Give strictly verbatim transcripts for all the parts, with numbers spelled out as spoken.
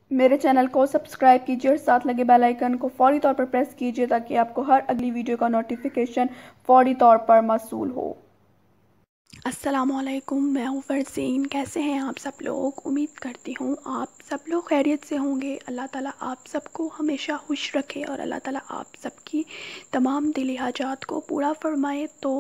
मेरे चैनल को सब्सक्राइब कीजिए और साथ लगे बेल आइकन को फौरी तौर पर प्रेस कीजिए ताकि आपको हर अगली वीडियो का नोटिफिकेशन फौरी तौर पर मौसूल हो। अस्सलामुअलैकुम, मैं हूँ फरजीन। कैसे हैं आप सब लोग? उम्मीद करती हूँ आप सब लोग खैरियत से होंगे। अल्लाह ताला आप सबको हमेशा खुश रखे और अल्लाह ताला आप सबकी तमाम दिली हाजात को पूरा फरमाए। तो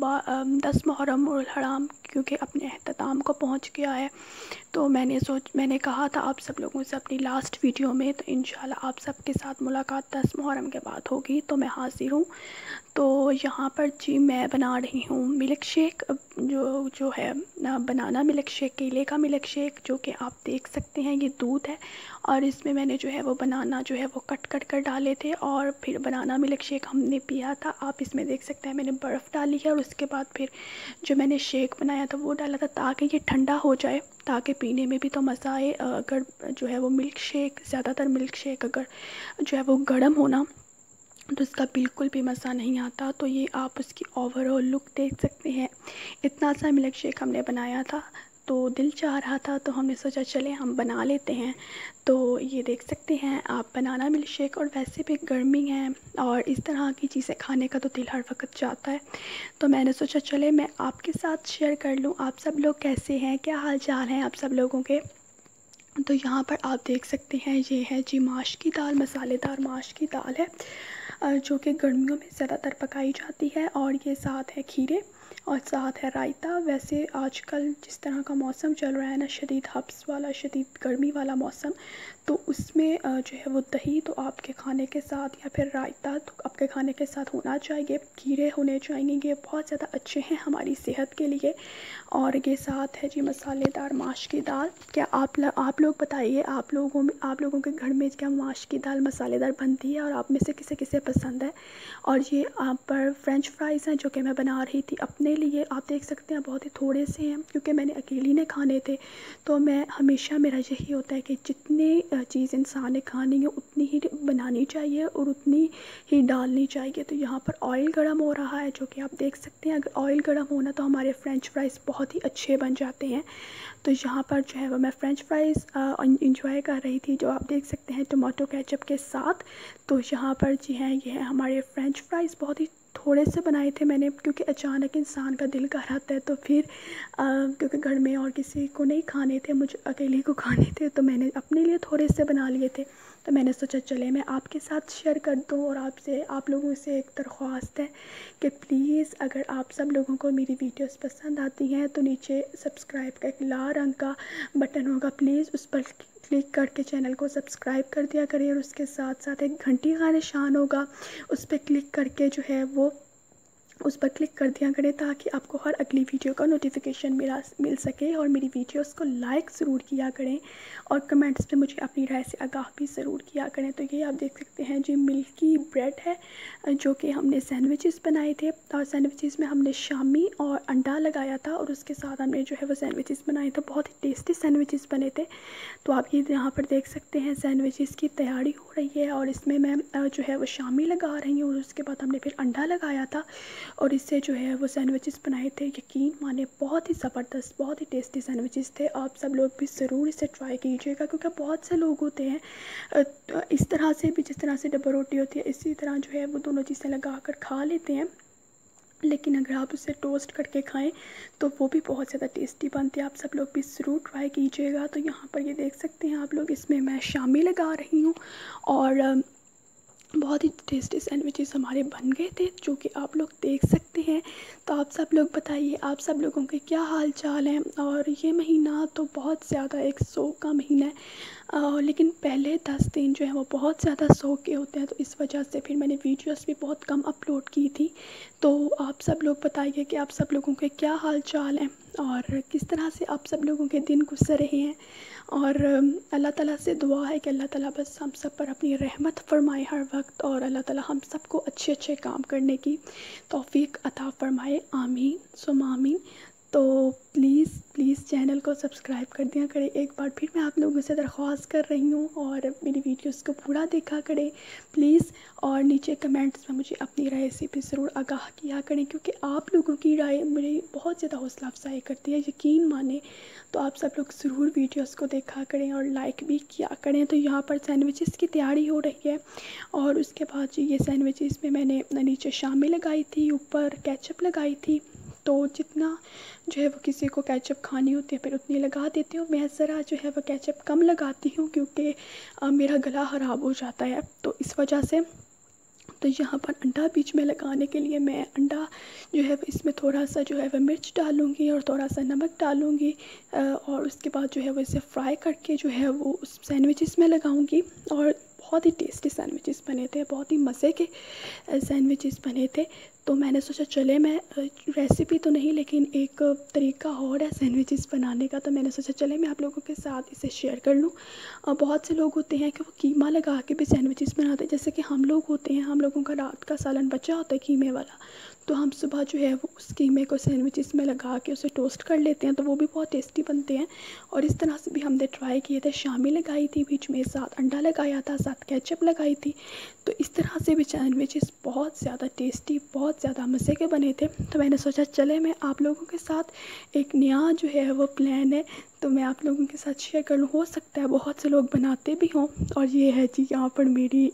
दस मुहर्रम और हराम क्योंकि अपने अख्ताम को पहुँच गया है, तो मैंने सोच मैंने कहा था आप सब लोगों से अपनी लास्ट वीडियो में, तो इंशाल्लाह आप सबके साथ मुलाकात दस मुहर्रम के बाद होगी। तो मैं हाजिर हूँ। तो यहाँ पर जी मैं बना रही हूँ मिल्क शेक, जो जो है बनाना मिल्क शेक, केले का मिल्क शेक, जो कि आप देख सकते हैं ये दूध है और इसमें मैंने जो है वो बनाना जो है वो कट कट कर डाले थे और फिर बनाना मिल्क शेक हमने पिया था। आप इसमें देख सकते हैं मैंने बर्फ़ डाली है और उसके बाद फिर जो मैंने शेक बनाया था वो डाला था ताकि ये ठंडा हो जाए, ताकि पीने में भी तो मज़ा आए। अगर जो है वो मिल्क शेक, ज़्यादातर मिल्क शेक अगर जो है वो गर्म होना तो इसका बिल्कुल भी मज़ा नहीं आता। तो ये आप उसकी ओवरऑल लुक देख सकते हैं। इतना सा मिल्क शेक हमने बनाया था तो दिल चाह रहा था, तो हमने सोचा चले हम बना लेते हैं। तो ये देख सकते हैं आप बनाना मिल्क शेक, और वैसे भी गर्मी है और इस तरह की चीज़ें खाने का तो दिल हर वक्त चाहता है। तो मैंने सोचा चले मैं आपके साथ शेयर कर लूँ। आप सब लोग कैसे हैं, क्या हाल चाल हैं आप सब लोगों के? तो यहाँ पर आप देख सकते हैं ये है जी माश की दाल, मसालेदार माश की दाल है जो कि गर्मियों में ज़्यादातर पकाई जाती है। और ये साथ है खीरे और साथ है रायता। वैसे आजकल जिस तरह का मौसम चल रहा है ना, शदीद हब्स वाला, शदीद गर्मी वाला मौसम, तो उसमें जो है वो दही तो आपके खाने के साथ या फिर रायता तो आपके खाने के साथ होना चाहिए। खीरे होने चाहिए, ये बहुत ज़्यादा अच्छे हैं हमारी सेहत के लिए। और ये साथ है जी मसालेदार माश की दाल। क्या आप ल, आप लोग बताइए, आप लोगों में आप लोगों के घर में क्या माश की दाल मसालेदार बनती है और आप में से किसे किसे पसंद है? और ये आप पर फ्रेंच फ्राइज़ हैं जो कि मैं बना रही थी अपने लिए। आप देख सकते हैं बहुत ही थोड़े से हैं क्योंकि मैंने अकेली ने खाने थे। तो मैं हमेशा मेरा यही होता है कि जितने चीज़ इंसान ने खानी है उतनी ही बनानी चाहिए और उतनी ही डालनी चाहिए। तो यहाँ पर ऑयल गर्म हो रहा है जो कि आप देख सकते हैं। अगर ऑयल गर्म होना तो हमारे फ्रेंच फ्राइज़ बहुत ही अच्छे बन जाते हैं। तो यहाँ पर जो है वो मैं फ़्रेंच फ्राइज़ इंजॉय कर रही थी, जो आप देख सकते हैं टमाटो केचप के साथ। तो यहाँ पर जी हैं ये है हमारे फ़्रेंच फ्राइज़। बहुत ही थोड़े से बनाए थे मैंने क्योंकि अचानक इंसान का दिल कर आता है, तो फिर आ, क्योंकि घर में और किसी को नहीं खाने थे, मुझे अकेले को खाने थे, तो मैंने अपने लिए थोड़े से बना लिए थे। तो मैंने सोचा चले मैं आपके साथ शेयर कर दूं। और आपसे आप लोगों से एक दरख्वास्त है कि प्लीज़ अगर आप सब लोगों को मेरी वीडियोस पसंद आती हैं तो नीचे सब्सक्राइब का एक लाल रंग का बटन होगा, प्लीज़ उस पर क्लिक करके चैनल को सब्सक्राइब कर दिया करें। और उसके साथ साथ एक घंटी का निशान होगा, उस पर क्लिक करके जो है वो उस पर क्लिक कर दिया करें ताकि आपको हर अगली वीडियो का नोटिफिकेशन मिला मिल सके। और मेरी वीडियोस को लाइक ज़रूर किया करें और कमेंट्स में मुझे अपनी राय से आगाह भी ज़रूर किया करें। तो ये आप देख सकते हैं जी मिल्की ब्रेड है जो कि हमने सैंडविचेस बनाए थे, और सैंडविचेस में हमने शामी और अंडा लगाया था और उसके साथ हमने जो है वो सैंडविचेस बनाए थे। बहुत ही टेस्टी सैंडविचेस बने थे। तो आप ये यहाँ पर देख सकते हैं सैंडविचेस की तैयारी हो रही है और इसमें मैं जो है वो शामी लगा रही हूँ और उसके बाद हमने फिर अंडा लगाया था और इससे जो है वो सैंडविचेस बनाए थे। यकीन माने बहुत ही ज़बरदस्त, बहुत ही टेस्टी सैंडविचेस थे। आप सब लोग भी ज़रूर इसे ट्राई कीजिएगा क्योंकि बहुत से लोग होते हैं इस तरह से भी, जिस तरह से डब्बा रोटी होती है इसी तरह जो है वो दोनों चीज़ें लगा कर खा लेते हैं, लेकिन अगर आप उसे टोस्ट करके खाएं तो वो भी बहुत ज़्यादा टेस्टी बनती है। आप सब लोग भी ज़रूर ट्राई कीजिएगा। तो यहाँ पर ये देख सकते हैं आप लोग, इसमें मैं शामी लगा रही हूँ और बहुत ही टेस्टी सैंडविचेस हमारे बन गए थे जो कि आप लोग देख सकते हैं। तो आप सब लोग बताइए आप सब लोगों के क्या हाल चाल हैं। और ये महीना तो बहुत ज़्यादा एक शौक का महीना है, आ, लेकिन पहले दस दिन जो है वो बहुत ज़्यादा शौक के होते हैं, तो इस वजह से फिर मैंने वीडियोस भी बहुत कम अपलोड की थी। तो आप सब लोग बताइए कि आप सब लोगों के क्या हाल चाल हैं और किस तरह से आप सब लोगों के दिन गुजर रहे हैं। और अल्लाह ताला से दुआ है कि अल्लाह ताला बस हम सब पर अपनी रहमत फरमाए हर वक्त, और अल्लाह ताला हम सबको अच्छे अच्छे काम करने की तौफीक अता फरमाए। आमीन सुम आमीन। तो प्लीज़ प्लीज़ चैनल को सब्सक्राइब कर दिया करें। एक बार फिर मैं आप लोगों से दरख्वास्त कर रही हूँ, और मेरी वीडियोस को पूरा देखा करें प्लीज़। और नीचे कमेंट्स में मुझे अपनी राय से भी ज़रूर आगाह किया करें, क्योंकि आप लोगों की राय मेरी बहुत ज़्यादा हौसला अफजाई करती है, यकीन माने। तो आप सब लोग ज़रूर वीडियोस को देखा करें और लाइक भी किया करें। तो यहाँ पर सैंडविचेस की तैयारी हो रही है, और उसके बाद जो ये सैंडविचेस में मैंने नीचे शामी लगाई थी, ऊपर केचप लगाई थी। तो जितना जो है वो किसी को केचप खानी होती है फिर उतनी लगा देती हूँ। मैं ज़रा जो है वो केचप कम लगाती हूँ, क्योंकि मेरा गला ख़राब हो जाता है, तो इस वजह से। तो यहाँ पर अंडा बीच में लगाने के लिए मैं अंडा जो है इसमें थोड़ा सा जो है वह मिर्च डालूँगी और थोड़ा सा नमक डालूँगी, और उसके बाद जो है वो इसे फ्राई करके जो है वो उस सैंडविचेस में लगाऊँगी। और बहुत ही टेस्टी सैंडविचेस बने थे, बहुत ही मज़े के सैंडविचेस बने थे। तो मैंने सोचा चले, मैं रेसिपी तो नहीं लेकिन एक तरीका और है सैंडविचेस बनाने का, तो मैंने सोचा चले मैं आप लोगों के साथ इसे शेयर कर लूँ। बहुत से लोग होते हैं कि वो कीमा लगा के भी सैंडविचेस बनाते हैं, जैसे कि हम लोग होते हैं, हम लोगों का रात का सालन बचा होता है कीमे वाला, तो हम सुबह जो है वो उस कीमे को सैंडविचेस में लगा के उसे टोस्ट कर लेते हैं, तो वो भी बहुत टेस्टी बनते हैं। और इस तरह से भी हमने ट्राई किए थे, शामी लगाई थी बीच में, साथ अंडा लगाया था, साथ केचप लगाई थी। तो इस तरह से भी सैंडविचेस बहुत ज़्यादा टेस्टी, बहुत ज़्यादा मज़े के बने थे। तो मैंने सोचा चले मैं आप लोगों के साथ एक नया जो है वो प्लान है, तो मैं आप लोगों के साथ शेयर कर लूँ। हो सकता है बहुत से लोग बनाते भी हों। और ये है जी यहाँ पर मेरी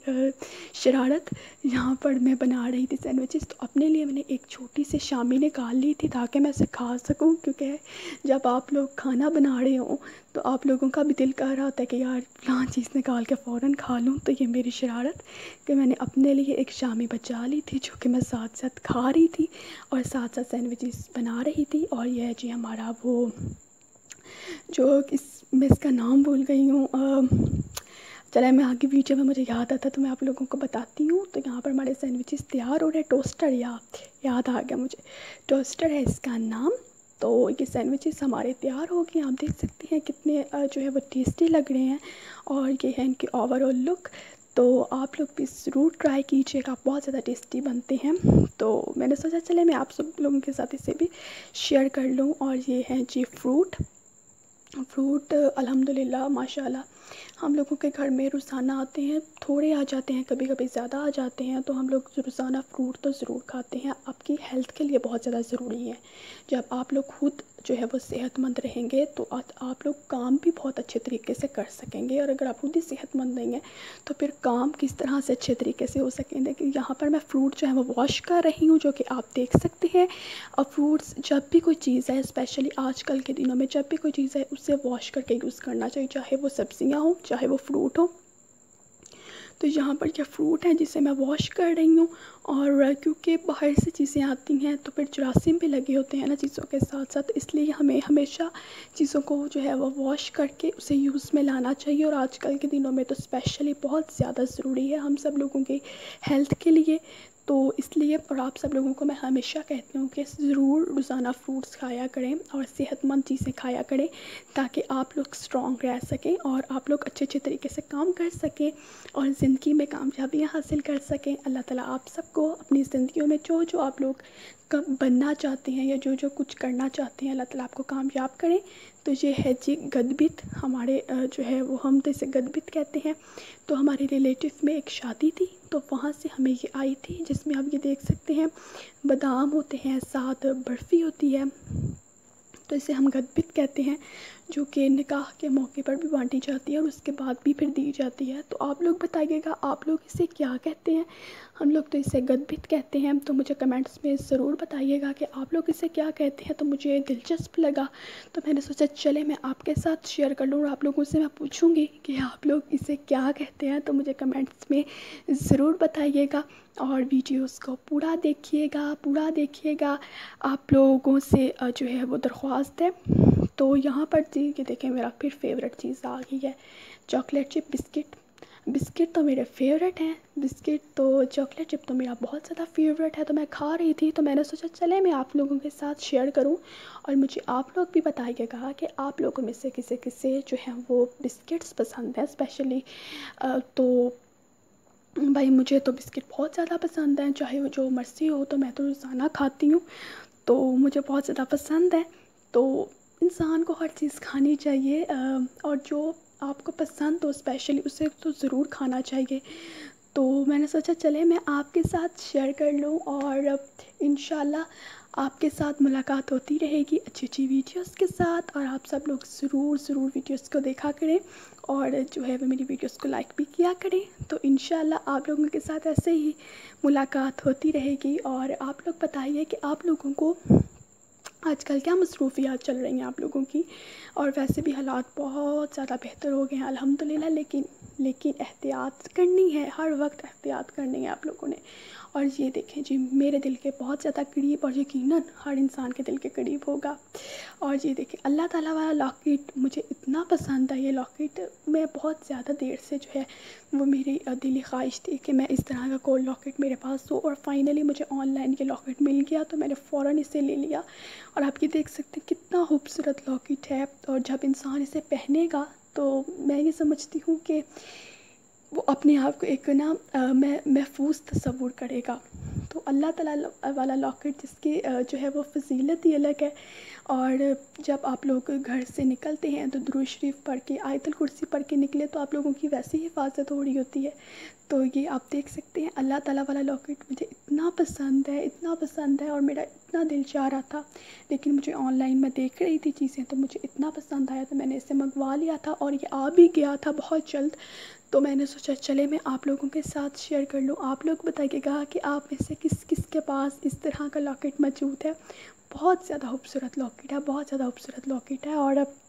शरारत, यहाँ पर मैं बना रही थी सैंडविचेस। तो अपने लिए मैंने एक छोटी सी शामी निकाल ली थी ताकि मैं इसे खा सकूँ, क्योंकि जब आप लोग खाना बना रहे हों तो आप लोगों का भी दिल कर रहा होता है कि यार फलां चीज़ निकाल के फ़ौरन खा लूँ। तो ये मेरी शरारत कि मैंने अपने लिए एक शामी बचा ली थी, जो कि मैं साथ साथ खा रही थी और साथ साथ सैंडविचेस बना रही थी। और यह है जी हमारा वो, जो इस मैं इसका नाम भूल गई हूँ, चला मैं आगे वीडियो में मुझे याद आता तो मैं आप लोगों को बताती हूँ। तो यहाँ पर हमारे सैंडविचेस तैयार हो रहे हैं। टोस्टर, याद याद आ गया मुझे, टोस्टर है इसका नाम। तो ये सैंडविचेस हमारे तैयार हो गए, आप देख सकते हैं कितने जो है वो टेस्टी लग रहे हैं। और ये है इनकी ओवरऑल लुक। तो आप लोग भी ज़रूर ट्राई कीजिएगा, बहुत ज़्यादा टेस्टी बनते हैं। तो मैंने सोचा चले मैं आप सब लोगों के साथ इसे भी शेयर कर लूँ। और ये है जी फ्रूट फ्रूट अल्हम्दुलिल्लाह माशाल्लाह हम लोगों के घर में रोज़ाना आते हैं, थोड़े आ जाते हैं, कभी कभी ज़्यादा आ जाते हैं। तो हम लोग रोज़ाना फ्रूट तो ज़रूर खाते हैं, आपकी हेल्थ के लिए बहुत ज़्यादा ज़रूरी है। जब आप लोग खुद जो है वो सेहतमंद रहेंगे तो आप लोग काम भी बहुत अच्छे तरीके से कर सकेंगे। और अगर आप खुद ही सेहतमंद नहीं हैं तो फिर काम किस तरह से अच्छे तरीके से हो सकेंगे। कि यहाँ पर मैं फ़्रूट जो है वो वॉश कर रही हूँ, जो कि आप देख सकते हैं। और फ्रूट्स जब भी कोई चीज़ है, स्पेशली आजकल के दिनों में जब भी कोई चीज़ है उसे वॉश करके यूज़ करना चाहिए, चाहे वो सब्जियाँ हो चाहे वो फ्रूट हो। तो यहाँ पर क्या फ़्रूट है जिसे मैं वॉश कर रही हूँ। और क्योंकि बाहर से चीज़ें आती हैं तो फिर जरासीम भी लगे होते हैं ना चीज़ों के साथ साथ, इसलिए हमें हमेशा चीज़ों को जो है वो वॉश करके उसे यूज़ में लाना चाहिए। और आजकल के दिनों में तो स्पेशली बहुत ज़्यादा ज़रूरी है हम सब लोगों की हेल्थ के लिए। तो इसलिए और आप सब लोगों को मैं हमेशा कहती हूँ कि ज़रूर रोज़ाना फ्रूट्स खाया करें और सेहतमंद चीज़ें खाया करें, ताकि आप लोग स्ट्रॉन्ग रह सकें और आप लोग अच्छे अच्छे तरीके से काम कर सकें और ज़िंदगी में कामयाबियाँ हासिल कर सकें। अल्लाह ताला आप सबको अपनी ज़िंदगियों में जो जो आप लोग बनना चाहते हैं या जो जो कुछ करना चाहते हैं, अल्लाह ताला आपको कामयाब करें। तो ये है जी गदबित, हमारे जो है वो हम तो इसे गदबित कहते हैं। तो हमारे रिलेटिव में एक शादी थी तो वहाँ से हमें ये आई थी, जिसमें आप ये देख सकते हैं बादाम होते हैं, साथ बर्फ़ी होती है। तो इसे हम गदबित कहते हैं, जो कि निकाह के मौके पर भी बांटी जाती है और उसके बाद भी फिर दी जाती है। तो आप लोग बताइएगा आप लोग इसे क्या कहते हैं। हम लोग तो इसे गदबित कहते हैं, तो मुझे कमेंट्स में ज़रूर बताइएगा कि आप लोग इसे क्या कहते हैं। तो मुझे दिलचस्प लगा तो मैंने सोचा चले मैं आपके साथ शेयर कर लूँ और आप लोगों से मैं पूछूँगी कि आप लोग इसे क्या कहते हैं। तो मुझे कमेंट्स में ज़रूर बताइएगा और वीडियोस को पूरा देखिएगा पूरा देखिएगा आप लोगों से जो है वो दरख्वास्त है। तो यहाँ पर जी ये देखें मेरा फिर फेवरेट चीज़ आ गई है, चॉकलेट चिप बिस्किट। बिस्किट तो मेरे फेवरेट हैं, बिस्किट तो चॉकलेट चिप तो मेरा बहुत ज़्यादा फेवरेट है। तो मैं खा रही थी तो मैंने सोचा चले मैं आप लोगों के साथ शेयर करूं और मुझे आप लोग भी बताइएगा कि आप लोगों में से किसे किसे जो है वो बिस्किट्स पसंद है स्पेशली। तो भाई मुझे तो बिस्किट बहुत ज़्यादा पसंद है, चाहे वो जो मर्ज़ी हो। तो मैं तो रोज़ाना खाती हूँ तो मुझे बहुत ज़्यादा पसंद है। तो इंसान को हर चीज़ खानी चाहिए और जो आपको पसंद हो स्पेशली उसे तो ज़रूर खाना चाहिए। तो मैंने सोचा चले मैं आपके साथ शेयर कर लूँ और इंशाल्लाह आपके साथ मुलाकात होती रहेगी अच्छी अच्छी वीडियोस के साथ। और आप सब लोग ज़रूर ज़रूर वीडियोस को देखा करें और जो है वो मेरी वीडियोस को लाइक भी किया करें। तो इंशाल्लाह आप लोगों के साथ ऐसे ही मुलाकात होती रहेगी। और आप लोग बताइए कि आप लोगों को आजकल क्या मसरूफियात चल रही हैं आप लोगों की। और वैसे भी हालात बहुत ज़्यादा बेहतर हो गए हैं अल्हम्दुलिल्लाह, लेकिन लेकिन एहतियात करनी है, हर वक्त एहतियात करनी है आप लोगों ने। और ये देखें जी, मेरे दिल के बहुत ज़्यादा करीब और यकीनन हर इंसान के दिल के करीब होगा। और ये देखें अल्लाह ताला वाला लॉकेट मुझे इतना पसंद है। ये लॉकेट मैं बहुत ज़्यादा देर से जो है वो मेरी दिली ख्वाहिश थी कि मैं इस तरह का गोल्ड लॉकेट मेरे पास हो, और फाइनली मुझे ऑनलाइन ये लॉकेट मिल गया तो मैंने फ़ौरन इसे ले लिया। और आप ये देख सकते हैं कितना खूबसूरत लॉकेट है। और जब इंसान इसे पहनेगा तो मैं ये समझती हूँ कि वो अपने आप को एक ना मैं महफूज तस्वुर करेगा। तो अल्लाह ताला वाला लॉकेट जिसकी जो है वो फजीलत ही अलग है। और जब आप लोग घर से निकलते हैं तो दुरूद शरीफ पढ़ के, आयतुल कुर्सी पढ़ के निकले तो आप लोगों की वैसी ही हिफाजत हो रही होती है। तो ये आप देख सकते हैं अल्लाह ताला वाला लॉकेट मुझे इतना पसंद है, इतना पसंद है और मेरा इतना दिल चाह रहा था, लेकिन मुझे ऑनलाइन में देख रही थी चीज़ें तो मुझे इतना पसंद आया तो मैंने इसे मंगवा लिया था और ये आ भी गया था बहुत जल्द। तो मैंने सोचा चले मैं आप लोगों के साथ शेयर कर लूँ। आप लोग बताइएगा कि आप में से किस किस के पास इस तरह का लॉकेट मौजूद है। बहुत ज़्यादा खूबसूरत लॉकेट है, बहुत ज़्यादा खूबसूरत लॉकेट है और अब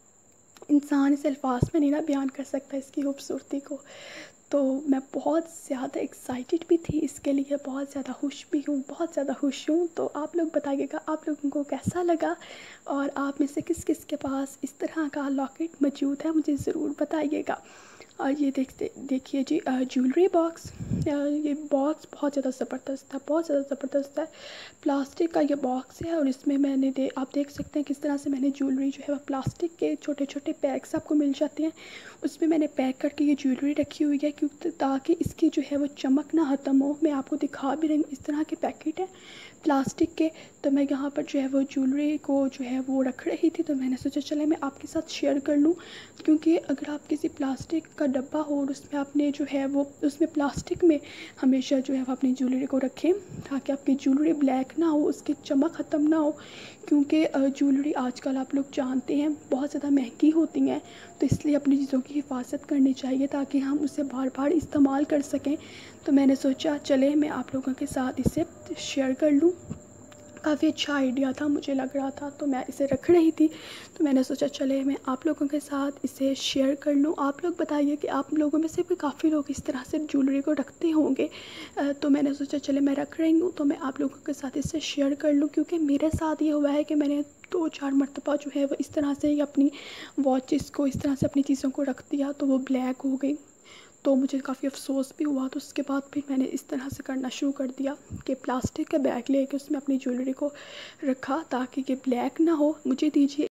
इंसान इस अल्फाज में नहीं ना बयान कर सकता इसकी खूबसूरती को। तो मैं बहुत ज़्यादा एक्साइटेड भी थी इसके लिए, बहुत ज़्यादा खुश भी हूँ, बहुत ज़्यादा खुश हूँ। तो आप लोग बताइएगा आप लोगों को कैसा लगा और आप में से किस किस के पास इस तरह का लॉकेट मौजूद है मुझे ज़रूर बताइएगा। और ये देखते देखिए जी ज्वेलरी बॉक्स, ये बॉक्स बहुत ज़्यादा ज़बरदस्त है, बहुत ज़्यादा ज़बरदस्त है। प्लास्टिक का ये बॉक्स है और इसमें मैंने दे आप देख सकते हैं किस तरह से मैंने ज्वेलरी जो है वह प्लास्टिक के छोटे छोटे पैक्स आपको मिल जाते हैं, उसमें मैंने पैक करके ये ज्वेलरी रखी हुई है क्योंकि ताकि इसकी जो है वो चमक ना ख़त्म हो। मैं आपको दिखा भी रही हूँ, इस तरह के पैकेट है प्लास्टिक के। तो मैं यहाँ पर जो है वो ज्वेलरी को जो है वो रख रही थी तो मैंने सोचा चले मैं आपके साथ शेयर कर लूँ, क्योंकि अगर आप किसी प्लास्टिक का डब्बा हो और उसमें आपने जो है वो उसमें प्लास्टिक में हमेशा जो है वो अपनी ज्वेलरी को रखें ताकि आपकी ज्वेलरी ब्लैक ना हो, उसकी चमक ख़त्म ना हो। क्योंकि ज्वेलरी आजकल आप लोग जानते हैं बहुत ज़्यादा महंगी होती हैं, तो इसलिए अपनी चीज़ों की हिफाजत करनी चाहिए ताकि हम उसे बार बार इस्तेमाल कर सकें। तो मैंने सोचा चले मैं आप लोगों के साथ इसे शेयर कर लूँ। काफ़ी अच्छा आइडिया था मुझे लग रहा था तो मैं इसे रख रही थी तो मैंने सोचा चले मैं आप लोगों के साथ इसे शेयर कर लूँ। आप लोग बताइए कि आप लोगों में से भी काफ़ी लोग इस तरह से ज्वेलरी को रखते होंगे। तो मैंने सोचा चले मैं रख रही हूँ तो मैं आप लोगों के साथ इसे शेयर कर लूँ, क्योंकि मेरे साथ ये हुआ है कि मैंने दो चार मरतबा जो है वो इस तरह से ही अपनी वॉचेस को इस तरह से अपनी चीज़ों को रख दिया तो वो ब्लैक हो गई। तो मुझे काफ़ी अफसोस भी हुआ। तो उसके बाद फिर मैंने इस तरह से करना शुरू कर दिया कि प्लास्टिक का बैग लेके उसमें अपनी ज्वेलरी को रखा ताकि ये ब्लैक ना हो। मुझे दीजिए